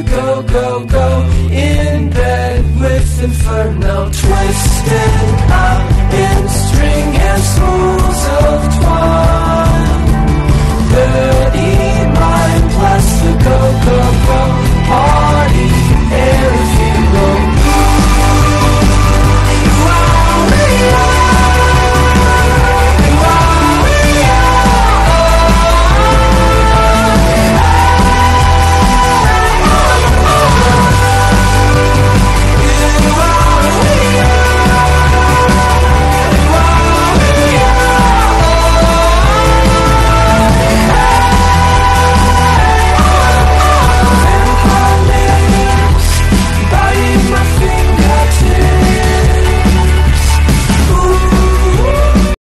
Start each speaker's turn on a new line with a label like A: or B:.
A: go, go, go. In bed with Inferno, twisted up in string.